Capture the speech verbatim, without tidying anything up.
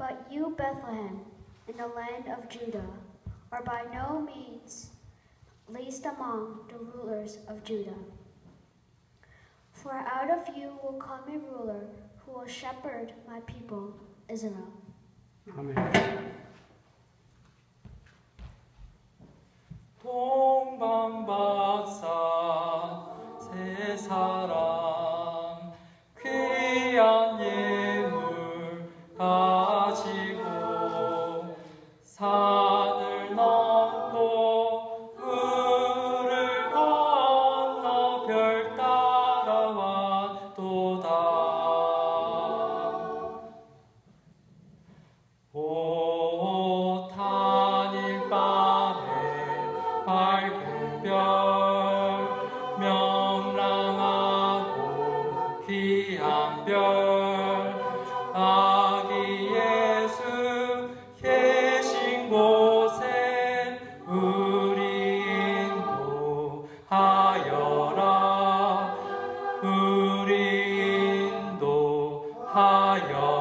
But you, Bethlehem, in the land of Judah, are by no means least among the rulers of Judah. For out of you will come a ruler who will shepherd my people, Israel. 아멘. 동방박산 세 사람 귀한 예물 가지고 산을 넘고 물을 건너 별 따라왔도다. 오 탄일밤에 밝은 별 명랑하고 귀한 별 아기 예수 계신 곳에 우리 인도하여라. 우리 인도하여라.